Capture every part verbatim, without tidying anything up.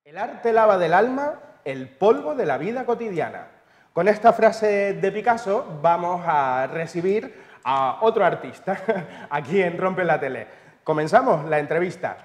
El arte lava del alma el polvo de la vida cotidiana. Con esta frase de Picasso vamos a recibir a otro artista aquí en Rompe la Tele. Comenzamos la entrevista.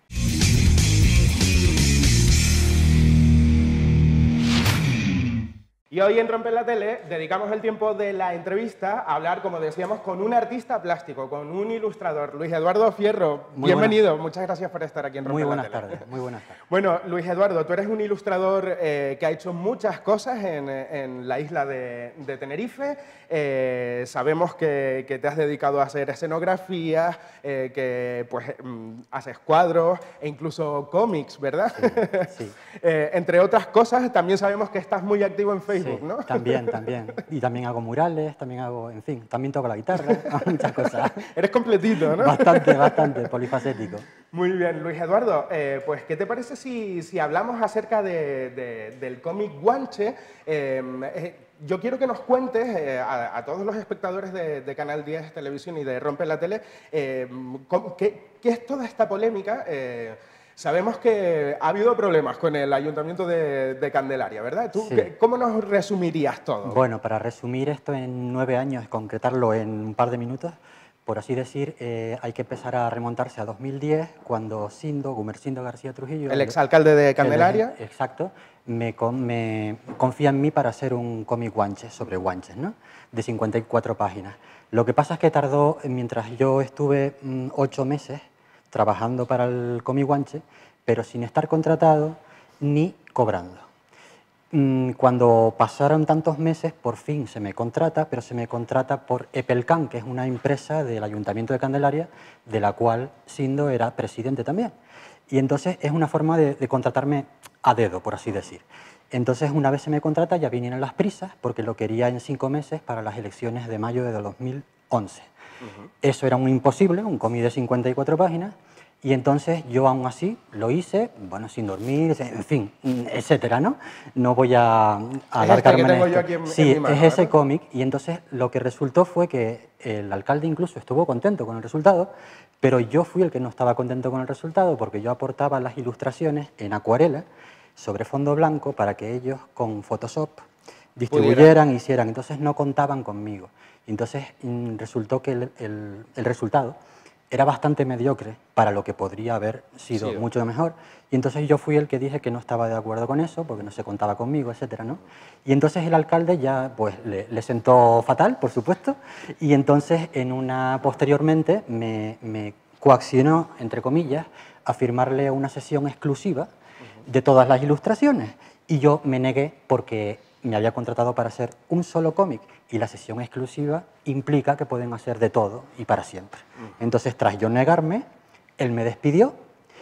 Y hoy en Rompe la Tele dedicamos el tiempo de la entrevista a hablar, como decíamos, con un artista plástico, con un ilustrador, Luis Eduardo Fierro. Muy bienvenido, buenas. Muchas gracias por estar aquí en Rompe muy la Tele. Muy buenas tardes, muy buenas tardes. Bueno, Luis Eduardo, tú eres un ilustrador eh, que ha hecho muchas cosas en, en la isla de, de Tenerife. Eh, sabemos que, que te has dedicado a hacer escenografías, eh, que pues mm, haces cuadros e incluso cómics, ¿verdad? Sí, sí. eh, entre otras cosas, también sabemos que estás muy activo en Facebook. Sí, ¿no? también, también. Y también hago murales, también hago, en fin, también toco la guitarra, muchas cosas. Eres completito, ¿no? Bastante, bastante, polifacético. Muy bien, Luis Eduardo, eh, pues ¿qué te parece si, si hablamos acerca de, de, del cómic Guanche? Eh, eh, yo quiero que nos cuentes eh, a, a todos los espectadores de, de Canal diez Televisión y de Rompe la Tele, eh, ¿qué, ¿qué es toda esta polémica? Eh, Sabemos que ha habido problemas con el Ayuntamiento de, de Candelaria, ¿verdad? ¿Tú, sí. ¿Cómo nos resumirías todo? Bueno, para resumir esto en nueve años, concretarlo en un par de minutos, por así decir, eh, hay que empezar a remontarse a dos mil diez, cuando Sindo, Gumersindo García Trujillo... El exalcalde de Candelaria. El, exacto, me, me confía en mí para hacer un cómic guanche, sobre guanches, ¿no? De cincuenta y cuatro páginas. Lo que pasa es que tardó, mientras yo estuve mmm, ocho meses, trabajando para el cómic guanche, pero sin estar contratado ni cobrando. Cuando pasaron tantos meses, por fin se me contrata, pero se me contrata por Epelcan, que es una empresa del Ayuntamiento de Candelaria, de la cual Sindo era presidente también. Y entonces es una forma de, de contratarme a dedo, por así decir. Entonces, una vez se me contrata, ya vinieron las prisas, porque lo quería en cinco meses para las elecciones de mayo de dos mil once. Uh-huh. Eso era un imposible, un cómic de cincuenta y cuatro páginas, y entonces yo aún así lo hice, bueno, sin dormir, en fin, etcétera, ¿no? No voy a, a alargarme este que tengo en yo esto. aquí en, sí, en mi mano, es ese ¿verdad? cómic, y entonces lo que resultó fue que el alcalde incluso estuvo contento con el resultado, pero yo fui el que no estaba contento con el resultado porque yo aportaba las ilustraciones en acuarela sobre fondo blanco para que ellos con Photoshop distribuyeran, ¿Pudiera? hicieran, entonces no contaban conmigo. Entonces mmm, resultó que el, el, el resultado era bastante mediocre para lo que podría haber sido sí. mucho mejor, y entonces yo fui el que dije que no estaba de acuerdo con eso, porque no se contaba conmigo, etcétera, ¿no? Y entonces el alcalde ya pues le, le sentó fatal, por supuesto, y entonces en una, posteriormente me, me coaccionó, entre comillas, a firmarle una sesión exclusiva de todas las ilustraciones, y yo me negué porque me había contratado para hacer un solo cómic, y la sesión exclusiva implica que pueden hacer de todo y para siempre. Entonces, tras yo negarme, él me despidió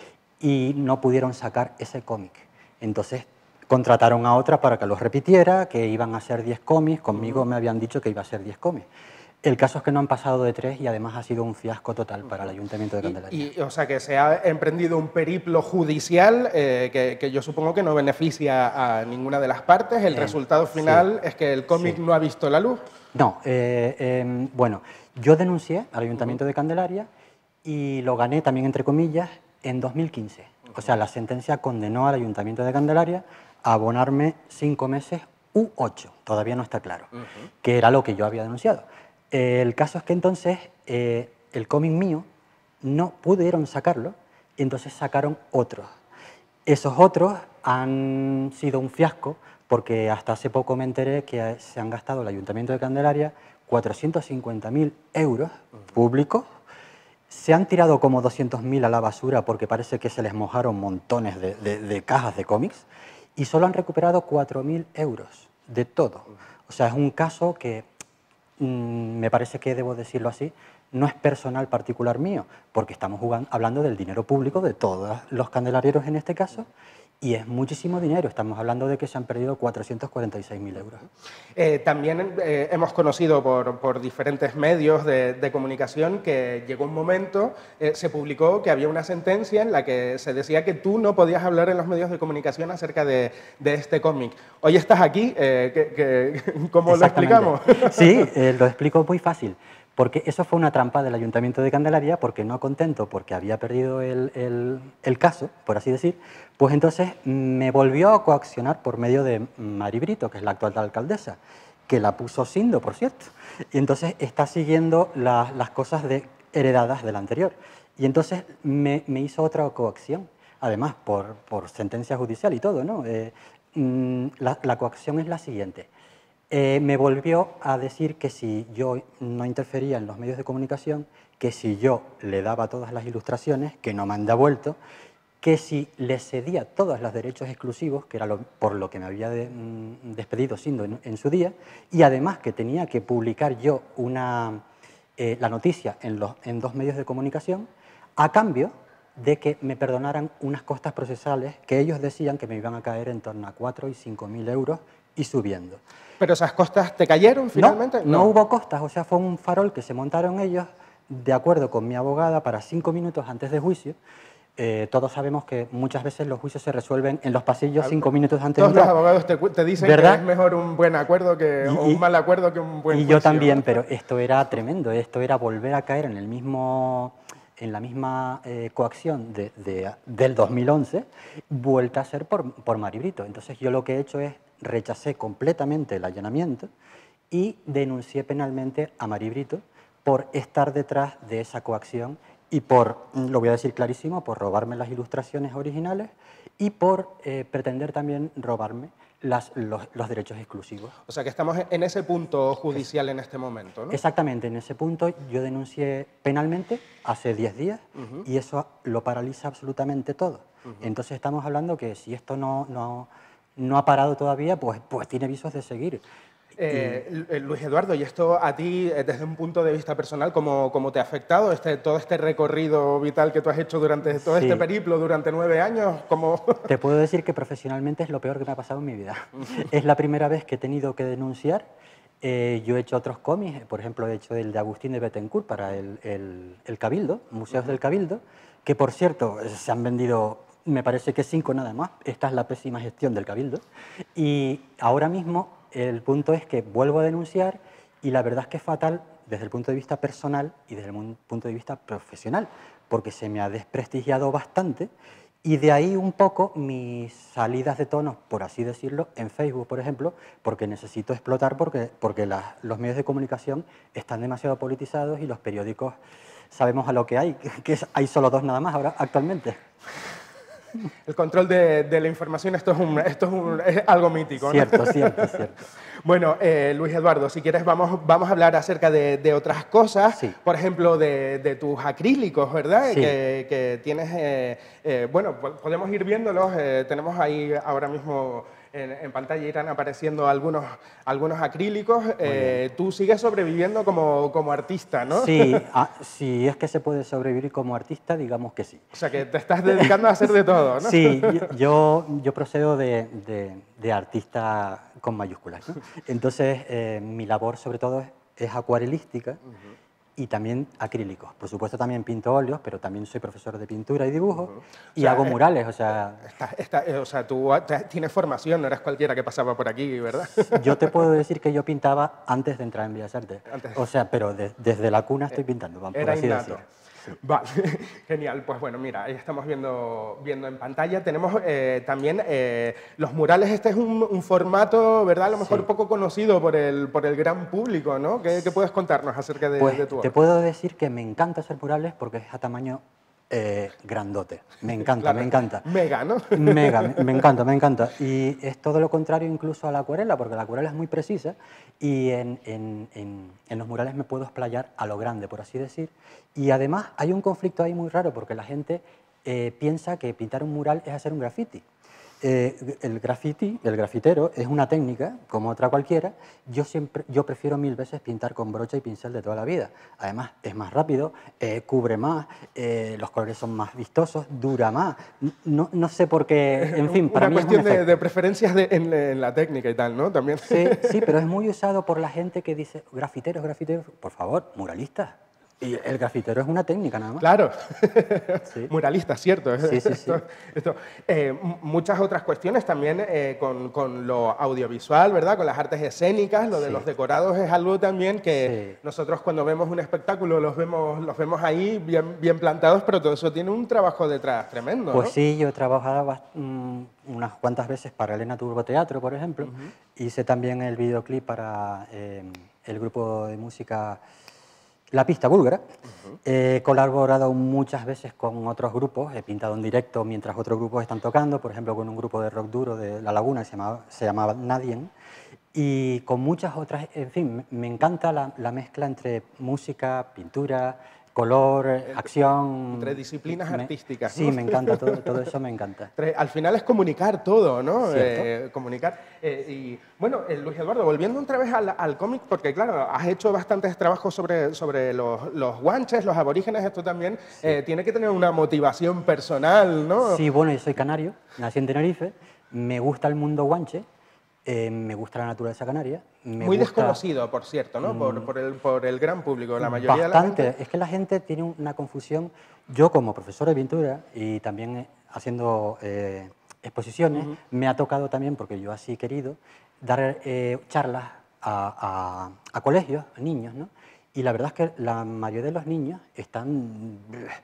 y no pudieron sacar ese cómic. Entonces, contrataron a otra para que los repitiera, que iban a hacer diez cómics, conmigo me habían dicho que iba a ser diez cómics. El caso es que no han pasado de tres y además ha sido un fiasco total para el Ayuntamiento de Candelaria. Y, y, o sea, que se ha emprendido un periplo judicial eh, que, que yo supongo que no beneficia a ninguna de las partes. El eh, resultado final sí, es que el cómic sí. no ha visto la luz. No, eh, eh, bueno, yo denuncié al Ayuntamiento uh-huh. de Candelaria y lo gané también, entre comillas, en dos mil quince. Uh-huh. O sea, la sentencia condenó al Ayuntamiento de Candelaria a abonarme cinco meses u ocho, todavía no está claro, uh-huh. que era lo que yo había denunciado. El caso es que entonces eh, el cómic mío no pudieron sacarlo y entonces sacaron otros. Esos otros han sido un fiasco porque hasta hace poco me enteré que se han gastado el Ayuntamiento de Candelaria cuatrocientos cincuenta mil euros públicos, se han tirado como doscientos mil a la basura porque parece que se les mojaron montones de, de, de cajas de cómics y solo han recuperado cuatro mil euros de todo. O sea, es un caso que me parece que, debo decirlo así, no es personal particular mío, porque estamos jugando, hablando del dinero público de todos los candelarieros en este caso, y es muchísimo dinero. Estamos hablando de que se han perdido cuatrocientos cuarenta y seis mil euros. Eh, también eh, hemos conocido por, por diferentes medios de, de comunicación que llegó un momento, eh, se publicó que había una sentencia en la que se decía que tú no podías hablar en los medios de comunicación acerca de, de este cómic. Hoy estás aquí, eh, que, que, ¿cómo lo explicamos? Sí, eh, lo explico muy fácil. porque eso fue una trampa del Ayuntamiento de Candelaria, porque no contento, porque había perdido el, el, el caso, por así decir, pues entonces me volvió a coaccionar por medio de Mari Brito, que es la actual alcaldesa, que la puso Sindo, por cierto, y entonces está siguiendo la, las cosas de, heredadas del anterior. Y entonces me, me hizo otra coacción, además por, por sentencia judicial y todo, ¿no? Eh, la, la coacción es la siguiente. Eh, me volvió a decir que si yo no interfería en los medios de comunicación, que si yo le daba todas las ilustraciones, que no me han devuelto, que si le cedía todos los derechos exclusivos, que era lo, por lo que me había de, mm, despedido Sindo en, en su día, y además que tenía que publicar yo una, eh, la noticia en, los, en dos medios de comunicación, a cambio de que me perdonaran unas costas procesales que ellos decían que me iban a caer en torno a cuatro y cinco mil euros y subiendo. ¿Pero esas costas te cayeron finalmente? No, no, no hubo costas, o sea, fue un farol que se montaron ellos de acuerdo con mi abogada para cinco minutos antes de juicio. Eh, todos sabemos que muchas veces los juicios se resuelven en los pasillos cinco minutos antes de entrar. Todos los abogados te, te dicen ¿verdad? Que es mejor un buen acuerdo que y, o un mal acuerdo que un buen Y juicio, yo también, ¿no? Pero esto era tremendo, esto era volver a caer en el mismo... en la misma eh, coacción de, de, del dos mil once, vuelta a ser por, por Mari Brito. Entonces yo lo que he hecho es rechacé completamente el allanamiento y denuncié penalmente a Mari Brito por estar detrás de esa coacción y por, lo voy a decir clarísimo, por robarme las ilustraciones originales y por eh, pretender también robarme Las, los, los derechos exclusivos. O sea que estamos en ese punto judicial en este momento, ¿no? Exactamente, en ese punto yo denuncié penalmente hace diez días uh-huh. y eso lo paraliza absolutamente todo. Uh-huh. Entonces estamos hablando que si esto no, no, no ha parado todavía, pues, pues tiene visos de seguir. Eh, y... Luis Eduardo, ¿y esto a ti, desde un punto de vista personal, cómo, cómo te ha afectado este, todo este recorrido vital que tú has hecho durante todo sí. este periplo, durante nueve años? ¿Cómo... Te puedo decir que profesionalmente es lo peor que me ha pasado en mi vida. Es la primera vez que he tenido que denunciar. Eh, yo he hecho otros cómics, por ejemplo, he hecho el de Agustín de Betancourt para el, el, el Cabildo, Museos uh-huh. del Cabildo, que por cierto se han vendido, me parece que cinco nada más. Esta es la pésima gestión del Cabildo. Y ahora mismo el punto es que vuelvo a denunciar y la verdad es que es fatal desde el punto de vista personal y desde el punto de vista profesional, porque se me ha desprestigiado bastante y de ahí un poco mis salidas de tono, por así decirlo, en Facebook, por ejemplo, porque necesito explotar porque, porque la, los medios de comunicación están demasiado politizados y los periódicos sabemos a lo que hay, que es, hay solo dos nada más ahora actualmente. El control de, de la información, esto es, un, esto es, un, es algo mítico, ¿no? Cierto, cierto, cierto. Bueno, eh, Luis Eduardo, si quieres vamos, vamos a hablar acerca de, de otras cosas, sí. Por ejemplo, de, de tus acrílicos, ¿verdad? Sí. Que, que tienes, eh, eh, bueno, podemos ir viéndolos, eh, tenemos ahí ahora mismo en, en pantalla, irán apareciendo algunos, algunos acrílicos. Eh, tú sigues sobreviviendo como, como artista, ¿no? Sí, ah, si es que se puede sobrevivir como artista, digamos que sí. O sea, que te estás dedicando a hacer de todo, ¿no? Sí, yo, yo procedo de, de, de artista con mayúsculas, ¿no? Entonces, eh, mi labor sobre todo es, es acuarelística uh-huh. y también acrílicos. Por supuesto también pinto óleos, pero también soy profesor de pintura y dibujo uh-huh. y o sea, hago eh, murales, o sea... Esta, esta, eh, o sea, tú tienes formación, no eres cualquiera que pasaba por aquí, ¿verdad? Yo te puedo decir que yo pintaba antes de entrar en Bellas Artes. Antes. O sea, pero de, desde la cuna estoy pintando, vamos, por así innato. decirlo. Sí. Vale, genial. Pues bueno, mira, ahí estamos viendo, viendo en pantalla. Tenemos eh, también eh, los murales. Este es un, un formato, ¿verdad? A lo mejor sí. poco conocido por el, por el gran público, ¿no? ¿Qué, qué puedes contarnos acerca de, pues de tu obra? Te puedo decir que me encanta hacer murales porque es a tamaño eh, grandote. Me encanta, claro, me encanta. Mega, ¿no? Mega, me, me encanta, me encanta. Y es todo lo contrario incluso a la acuarela, porque la acuarela es muy precisa y en, en, en, en los murales me puedo explayar a lo grande, por así decir. Y además hay un conflicto ahí muy raro porque la gente eh, piensa que pintar un mural es hacer un graffiti. Eh, el graffiti, el grafitero, es una técnica como otra cualquiera. Yo, siempre, yo prefiero mil veces pintar con brocha y pincel de toda la vida. Además, es más rápido, eh, cubre más, eh, los colores son más vistosos, dura más. No, no sé por qué, en fin, para una mí es cuestión un de, de preferencias de, en, en la técnica y tal, ¿no? También. Sí, sí, pero es muy usado por la gente que dice grafiteros, grafiteros. Por favor, muralistas. Y el grafitero es una técnica nada más. Claro, Sí. muralista, cierto. Sí, sí, sí. Esto- esto. Eh, m- muchas otras cuestiones también eh, con, con lo audiovisual, ¿verdad? Con las artes escénicas, lo de Sí. los decorados es algo también que Sí. nosotros cuando vemos un espectáculo los vemos, los vemos ahí bien, bien plantados, pero todo eso tiene un trabajo detrás tremendo, Pues ¿no? sí, yo he trabajado bast- mm, unas cuantas veces para Elena Turbo Teatro, por ejemplo. Hice también el videoclip para eh, el grupo de música La Pista Búlgara. He colaborado muchas veces con otros grupos, he pintado en directo mientras otros grupos están tocando, por ejemplo con un grupo de rock duro de La Laguna que se llamaba, se llamaba Nadien, y con muchas otras, en fin, me, me encanta la, la mezcla entre música, pintura, color, acción. Entre disciplinas Me- artísticas, Sí, ¿no? me encanta, todo, todo eso me encanta. Tre- Al final es comunicar todo, ¿no? ¿Cierto? Eh, comunicar. Eh, y bueno, eh, Luis Eduardo, volviendo otra vez al, al cómic, porque claro, has hecho bastantes trabajos sobre, sobre los, los guanches, los aborígenes, esto también eh, tiene que tener una motivación personal, ¿no? Sí, bueno, yo soy canario, nací en Tenerife, me gusta el mundo guanche, eh, me gusta la naturaleza canaria, me Muy gusta desconocido, por cierto, ¿no? Por, por el, por el gran público, la mayoría de la bastante. gente. Es que la gente tiene una confusión. Yo como profesor de pintura y también eh, haciendo eh, exposiciones, me ha tocado también, porque yo así he querido, dar eh, charlas a, a- a colegios, a niños, ¿no? Y la verdad es que la mayoría de los niños están,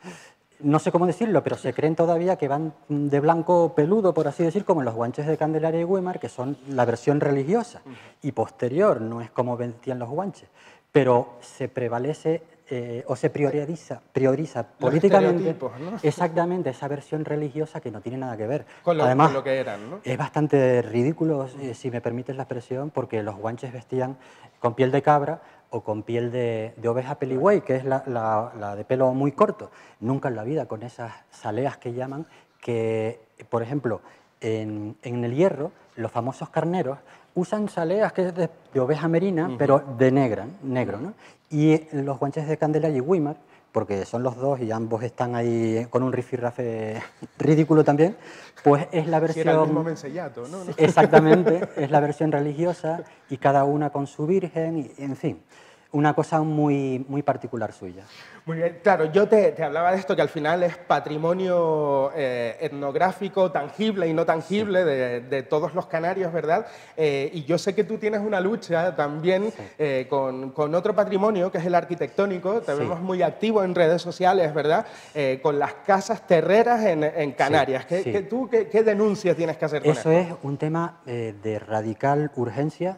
no sé cómo decirlo, pero se creen todavía que van de blanco peludo, por así decir, como en los guanches de Candelaria y Güímar, que son la versión religiosa y posterior, no es como vestían los guanches, pero se prevalece eh, o se prioriza, prioriza políticamente estereotipos, ¿no? exactamente esa versión religiosa que no tiene nada que ver. Con lo, Además, con lo que eran, ¿no? es bastante ridículo, eh, si me permites la expresión, porque los guanches vestían con piel de cabra o con piel de, de oveja peligüey, que es la, la- la de pelo muy corto. Nunca en la vida con esas saleas que llaman, que, por ejemplo, en, en el Hierro, los famosos carneros usan saleas que es de, de oveja merina, pero de negra, negro, ¿no? Y los guanches de Candelaria y Güímar, porque son los dos y ambos están ahí con un rifirrafe ridículo también, pues es la Si versión... era el mismo mensellato, ¿no? Exactamente, es la versión religiosa y cada una con su virgen, y, en fin, una cosa muy, muy particular suya. Muy bien, claro, yo te, te hablaba de esto que al final es patrimonio eh, etnográfico, tangible y no tangible de, de todos los canarios, ¿verdad? Eh, y yo sé que tú tienes una lucha también eh, con, con otro patrimonio que es el arquitectónico, te Sí. vemos muy activo en redes sociales, ¿verdad? Eh, con las casas terreras en, en Canarias. ¿Qué, sí. qué- tú qué, qué denuncias tienes que hacer con Eso esto? es un tema eh, de radical urgencia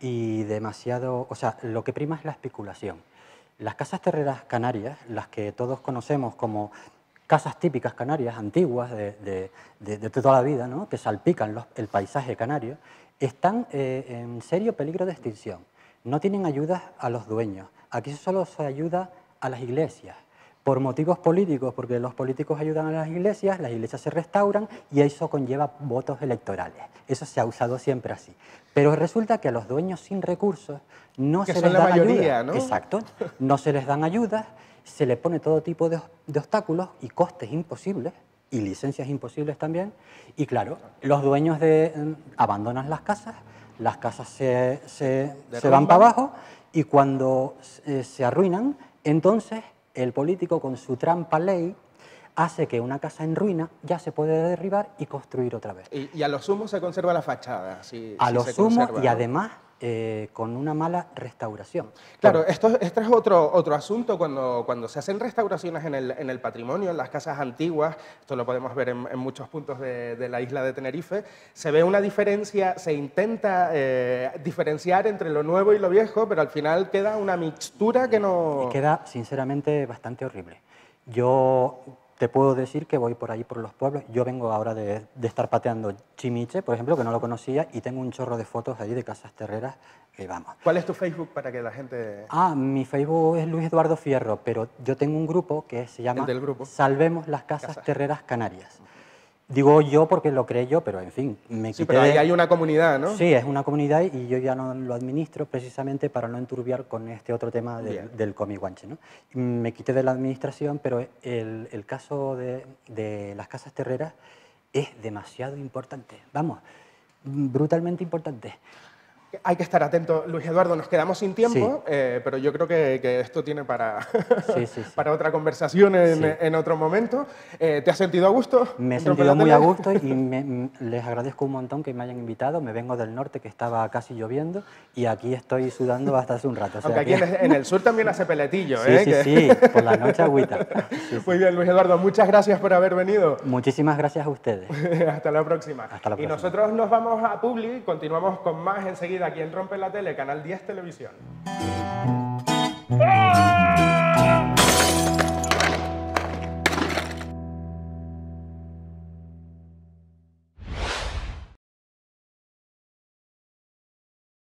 y demasiado... O sea, lo que prima es la especulación. Las casas terreras canarias, las que todos conocemos como casas típicas canarias, antiguas, de, de- de- de toda la vida, ¿no? Que salpican los- el paisaje canario, están eh, en serio peligro de extinción. No tienen ayudas a los dueños. Aquí solo se ayuda a las iglesias. Por motivos políticos, porque los políticos ayudan a las iglesias, las iglesias se restauran y eso conlleva votos electorales. Eso se ha usado siempre así. Pero resulta que a los dueños sin recursos no Que se son les la dan mayoría, ayudas. ¿no? Exacto. No se les dan ayudas, se les pone todo tipo de, de obstáculos y costes imposibles y licencias imposibles también. Y claro, los dueños de, mm, abandonan las casas, las casas se, se, se van Derrumban. para abajo y cuando eh, se arruinan, entonces el político con su trampa ley hace que una casa en ruina ya se puede derribar y construir otra vez. Y, y a lo sumo se conserva la fachada. Si, A si lo se sumo conserva, y ¿no? además eh, con una mala restauración. Claro, esto, este es otro, otro asunto cuando, cuando se hacen restauraciones en el, en el patrimonio, en las casas antiguas, esto lo podemos ver en, en muchos puntos de, de la isla de Tenerife, se ve una diferencia, se intenta eh, diferenciar entre lo nuevo y lo viejo, pero al final queda una mixtura que no... Y queda, sinceramente, bastante horrible. Yo te puedo decir que voy por ahí, por los pueblos. Yo vengo ahora de, de estar pateando Chimiche, por ejemplo, que no lo conocía, y tengo un chorro de fotos ahí de casas terreras que vamos. ¿Cuál es tu Facebook para que la gente... Ah, mi Facebook es Luis Eduardo Fierro, pero yo tengo un grupo que se llama El del grupo. Salvemos las Casas, Casas. Terreras Canarias. Digo yo porque lo creé yo, pero en fin, me Sí, quité pero ahí de- hay una comunidad, ¿no? Sí, es una comunidad y yo ya no lo administro precisamente para no enturbiar con este otro tema Bien. del, del cómic guanche, ¿no? Me quité de la administración, pero el, el caso de, de las casas terreras es demasiado importante, vamos, brutalmente importante. Hay que estar atento, Luis Eduardo, nos quedamos sin tiempo, sí. eh, pero yo creo que, que esto tiene para, sí, sí, sí. para otra conversación en, sí. en otro momento. Eh, ¿Te has sentido a gusto? Me he sentido muy a gusto y me, les agradezco un montón que me hayan invitado. Me vengo del norte, que estaba casi lloviendo, y aquí estoy sudando hasta hace un rato. O sea, Aunque aquí que... en el sur también hace peletillo, sí, ¿eh? Sí, que... sí, por la noche agüita. Sí, sí. Muy bien, Luis Eduardo, muchas gracias por haber venido. Muchísimas gracias a ustedes. Hasta la próxima. Hasta la próxima. Y nosotros nos vamos a Publi, continuamos con más enseguida aquí en Rompe la Tele, Canal diez Televisión. ¡Oh!